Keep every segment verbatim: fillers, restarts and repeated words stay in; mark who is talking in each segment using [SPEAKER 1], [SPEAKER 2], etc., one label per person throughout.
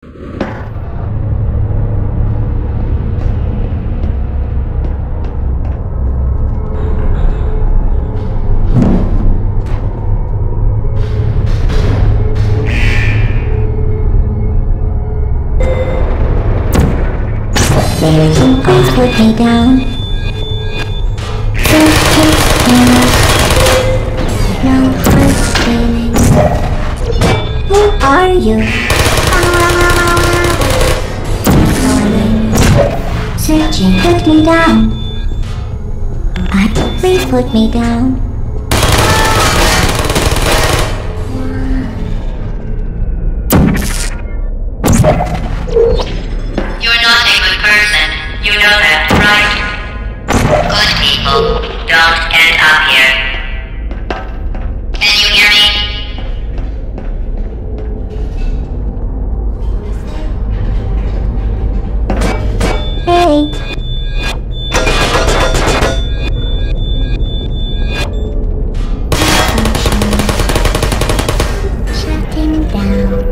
[SPEAKER 1] Please put me down. Just take me. No hard feelings. Who are you? Calling. Searching. Put me down. Uh, please put me down.
[SPEAKER 2] You're not a good person. You know that, right? Good people don't end up here. Can you hear me?
[SPEAKER 1] Hey. Shutting down.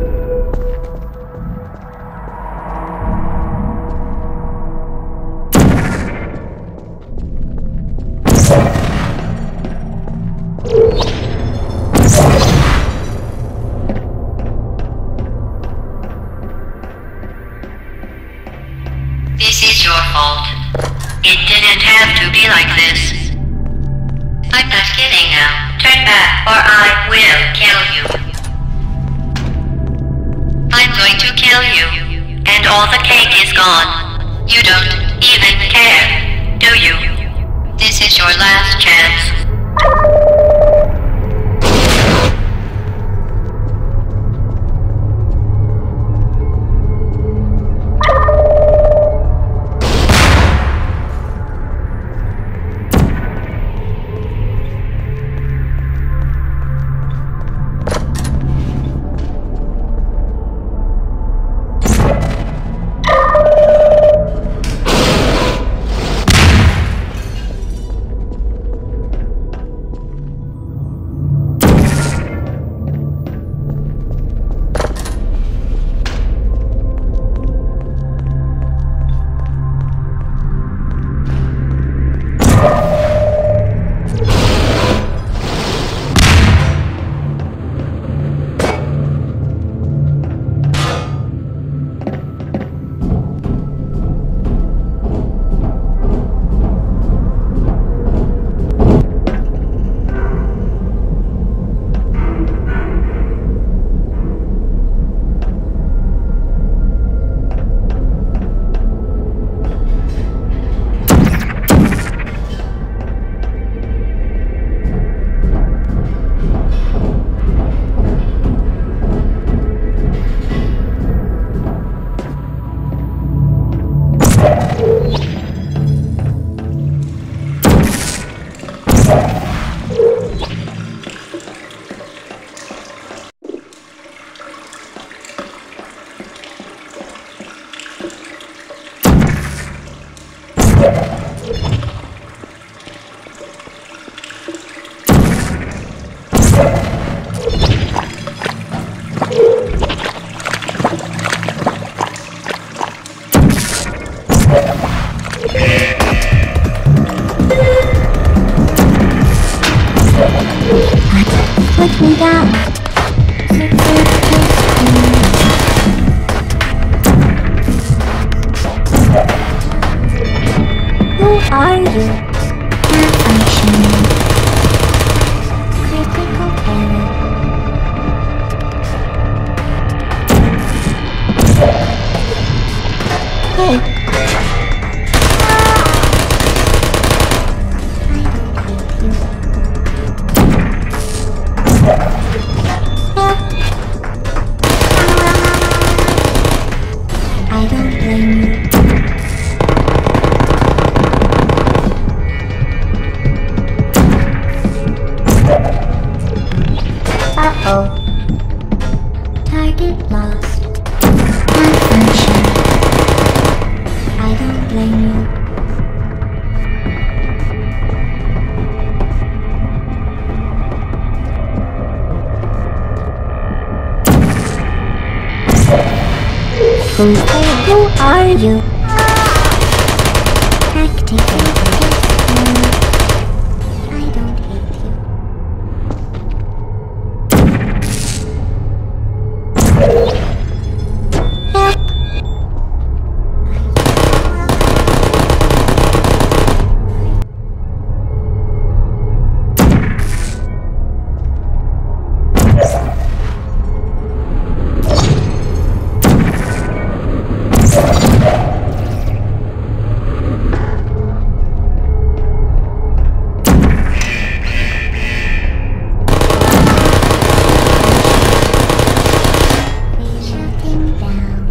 [SPEAKER 2] This is your fault. It didn't have to be like this. I'm not kidding now. Turn back or I will kill you. I'm going to kill you. And all the cake is gone. You don't even care, do you? This is your last chance.
[SPEAKER 1] Put me down. Who are you? Malfunction. Critical error. Hey. I don't blame you. Uh-oh. Target lost. Malfunction. Who's there? Who are you? Tactical. I don't hate you. Help. Shutting down.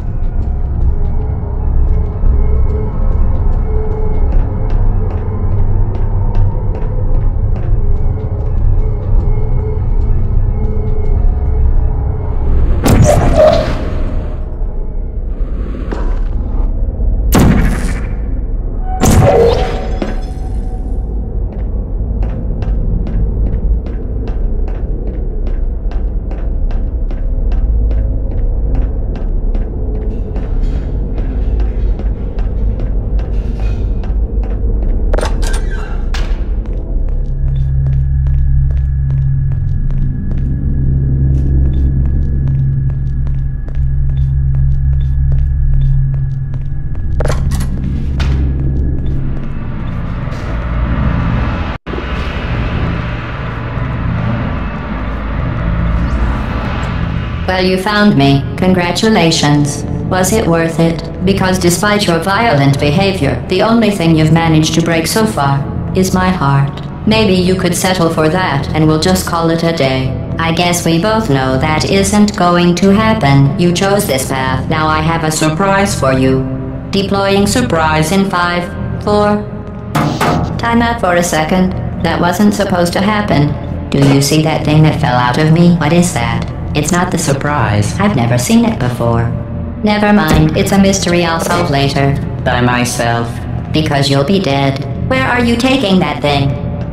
[SPEAKER 3] Well, you found me. Congratulations. Was it worth it? Because despite your violent behavior, the only thing you've managed to break so far is my heart. Maybe you could settle for that and we'll just call it a day. I guess we both know that isn't going to happen. You chose this path. Now I have a surprise for you. Deploying surprise in five, four... Time out for a second. That wasn't supposed to happen. Do you see that thing that fell out of me? What is that? It's not the surprise. I've never seen it before. Never mind, it's a mystery I'll solve later. By myself. Because you'll be dead. Where are you taking that thing?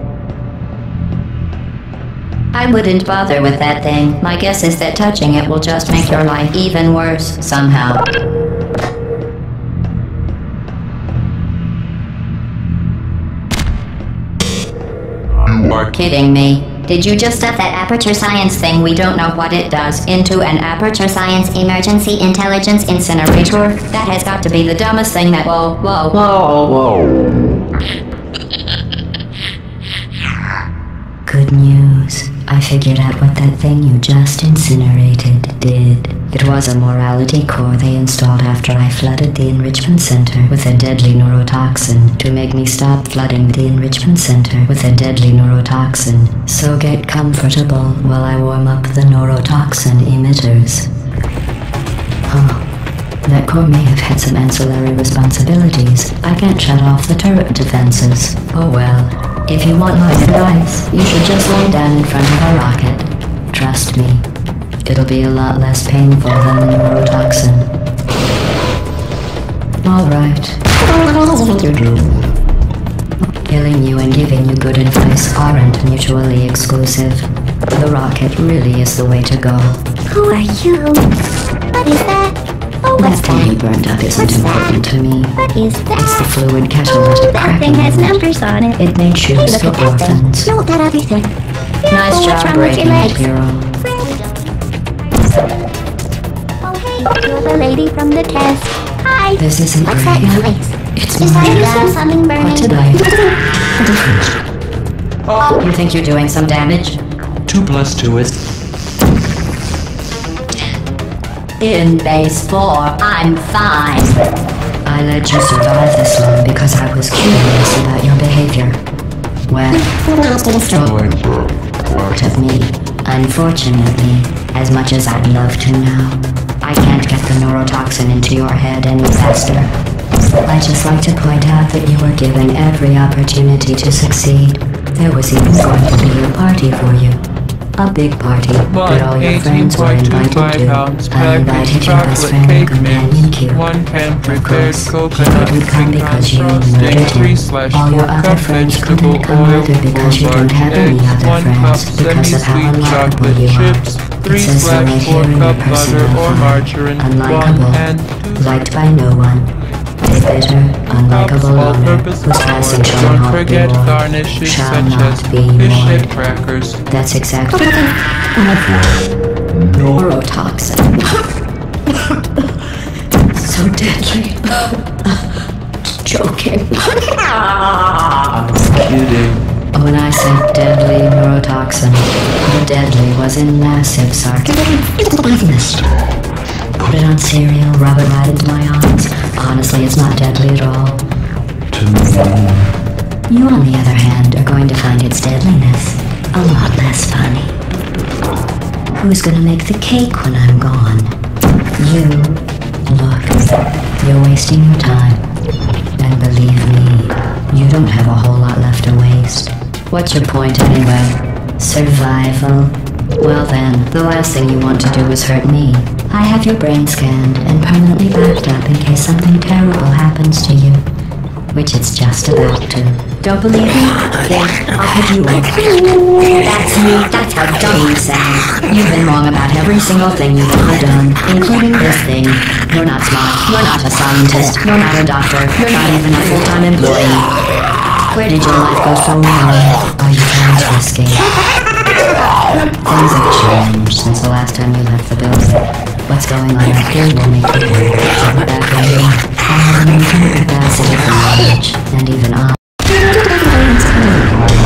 [SPEAKER 3] I wouldn't bother with that thing. My guess is that touching it will just make your life even worse, somehow. You are kidding me. Did you just stuff that Aperture Science thing, we don't know what it does, into an Aperture Science Emergency Intelligence Incinerator? That has got to be the dumbest thing that- Whoa, whoa, whoa, whoa. Good news. I figured out what that thing you just incinerated did. It was a morality core they installed after I flooded the enrichment center with a deadly neurotoxin to make me stop flooding the enrichment center with a deadly neurotoxin. So get comfortable while I warm up the neurotoxin emitters. Huh. That core may have had some ancillary responsibilities. I can't shut off the turret defenses. Oh well. If you want my advice, you should just lie down in front of a rocket. Trust me. It'll be a lot less painful than the neurotoxin. Alright. Killing you and giving you good advice aren't mutually exclusive. The rocket really is the way to go.
[SPEAKER 1] Who are you? What is that? Oh, what's
[SPEAKER 3] That thing you
[SPEAKER 1] that?
[SPEAKER 3] burned up isn't
[SPEAKER 1] What's
[SPEAKER 3] important
[SPEAKER 1] that?
[SPEAKER 3] to me.
[SPEAKER 1] What is that?
[SPEAKER 3] It's the fluid catalytic
[SPEAKER 1] That
[SPEAKER 3] cracking.
[SPEAKER 1] thing has numbers on it.
[SPEAKER 3] It may choose
[SPEAKER 1] Hey, look
[SPEAKER 3] for
[SPEAKER 1] at that thing.
[SPEAKER 3] orphans.
[SPEAKER 1] No, that other thing.
[SPEAKER 3] Nice
[SPEAKER 1] Oh, what's
[SPEAKER 3] job
[SPEAKER 1] wrong with your
[SPEAKER 3] breaking it,
[SPEAKER 1] legs?
[SPEAKER 3] hero.
[SPEAKER 1] Oh, hey, you're the lady from the test. Hi.
[SPEAKER 3] This isn't
[SPEAKER 1] What's
[SPEAKER 3] great.
[SPEAKER 1] that noise?
[SPEAKER 3] It's
[SPEAKER 1] Is that
[SPEAKER 3] mine.
[SPEAKER 1] you saw something burning?
[SPEAKER 3] What did I? You think you're doing some damage?
[SPEAKER 4] Two plus two is
[SPEAKER 3] In base four, I'm fine. I let you survive this long because I was curious about your behavior. Well, part of me. Unfortunately, as much as I'd love to now, I can't get the neurotoxin into your head any faster. I'd just like to point out that you were given every opportunity to succeed. There was even going to be a party for you. A big party that
[SPEAKER 4] One
[SPEAKER 3] all your
[SPEAKER 4] eighteen
[SPEAKER 3] friends were
[SPEAKER 4] point two
[SPEAKER 3] invited
[SPEAKER 4] five
[SPEAKER 3] to.
[SPEAKER 4] ounce
[SPEAKER 3] I
[SPEAKER 4] package
[SPEAKER 3] invited your best
[SPEAKER 4] chocolate
[SPEAKER 3] friend and
[SPEAKER 4] cake
[SPEAKER 3] companion
[SPEAKER 4] mix.
[SPEAKER 3] Q.
[SPEAKER 4] One pan
[SPEAKER 3] Of
[SPEAKER 4] prepared
[SPEAKER 3] course, he
[SPEAKER 4] coconut
[SPEAKER 3] couldn't come
[SPEAKER 4] pecan
[SPEAKER 3] because you
[SPEAKER 4] frosting.
[SPEAKER 3] murdered
[SPEAKER 4] Three
[SPEAKER 3] him.
[SPEAKER 4] slash
[SPEAKER 3] All your
[SPEAKER 4] four
[SPEAKER 3] other
[SPEAKER 4] cup
[SPEAKER 3] friends
[SPEAKER 4] vegetable
[SPEAKER 3] couldn't come
[SPEAKER 4] oil.
[SPEAKER 3] either because you
[SPEAKER 4] Four
[SPEAKER 3] don't have any
[SPEAKER 4] eggs.
[SPEAKER 3] other
[SPEAKER 4] One cup
[SPEAKER 3] friends because of how
[SPEAKER 4] semi-sweet
[SPEAKER 3] unlikable
[SPEAKER 4] chocolate
[SPEAKER 3] you are.
[SPEAKER 4] chips. Three
[SPEAKER 3] It says so
[SPEAKER 4] slash
[SPEAKER 3] right
[SPEAKER 4] four
[SPEAKER 3] here in your
[SPEAKER 4] cup butter
[SPEAKER 3] personal
[SPEAKER 4] or
[SPEAKER 3] file.
[SPEAKER 4] margarine. One
[SPEAKER 3] Unlikable,
[SPEAKER 4] and two
[SPEAKER 3] liked by no one. A bitter, unlikable loner
[SPEAKER 4] all-purpose
[SPEAKER 3] whose passing
[SPEAKER 4] flour.
[SPEAKER 3] shall
[SPEAKER 4] Don't
[SPEAKER 3] not be
[SPEAKER 4] forget
[SPEAKER 3] mourned.
[SPEAKER 4] garnishes
[SPEAKER 3] Shall
[SPEAKER 4] such
[SPEAKER 3] not
[SPEAKER 4] as
[SPEAKER 3] be
[SPEAKER 4] fish
[SPEAKER 3] mourned.
[SPEAKER 4] and crackers.
[SPEAKER 3] That's exactly neurotoxin. So deadly. Joking.
[SPEAKER 4] Kidding.
[SPEAKER 3] When I said deadly neurotoxin, the deadly was in massive sarcasm. Put it on cereal, rub it right into my eyes. Honestly, it's not deadly at all. You, on the other hand, are going to find its deadliness a lot less funny. Who's gonna make the cake when I'm gone? You. Look, you're wasting your time. And believe me, you don't have a whole lot left to waste. What's your point anyway? Survival? Well then, the last thing you want to do is hurt me. I have your brain scanned and permanently backed up in case something terrible happens to you. Which it's just about to. Don't believe me? Then I'll put you in. That's me. That's how dumb you sound. You've been wrong about every single thing you've ever done, including this thing. You're not smart. You're not a scientist. You're not a doctor. You're not even a full-time employee. Where did your life go so wrong? Are you trying to escape? Things have changed since the last time you left the building. What's going on up here will make you work. Back in here, I have an infinite capacity for knowledge, and even I...